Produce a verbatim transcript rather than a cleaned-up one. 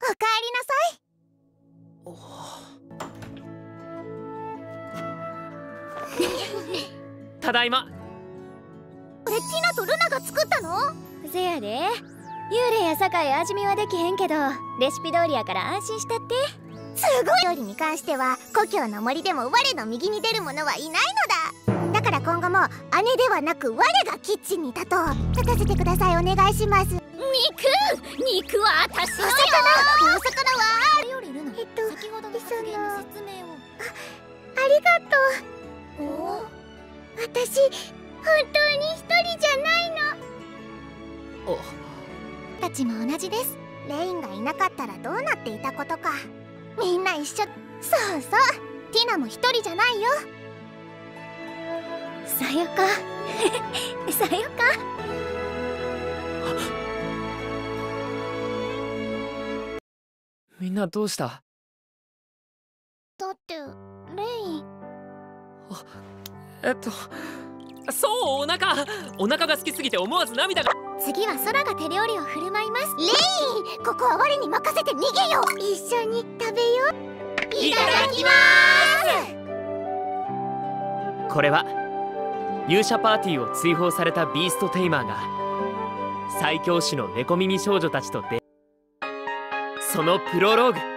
おかえりなさい。 ただいま。 これティナとルナが作ったの？ せやで。幽霊や酒井味見はできへんけど、レシピ通りやから安心したって。 すごい。料理に関しては故郷の森でも我の右に出る者はいないのだ。だから今後も姉ではなく我がキッチンに立とう。立たせてください。お願いします。 肉肉は私のよ。 お魚お魚はよりルナ、 えっと先ほどの発言の説明を。 ありがとう。お私本当に一人じゃないの。 おたちも同じです。レインがいなかったらどうなっていたことか。みんな一緒。そうそうティナも一人じゃないよ。 さよかさよか。 みんなどうした？ だってレイン。 えっとそうお腹お腹が空きすぎて思わず涙が。 次は空が手料理を振る舞います。 レイン、ここは我に任せて逃げよう。一緒に食べよう。 いただきまーす。これは勇者パーティーを追放されたビーストテイマーが最強種の猫耳少女たちと出会うそのプロローグ。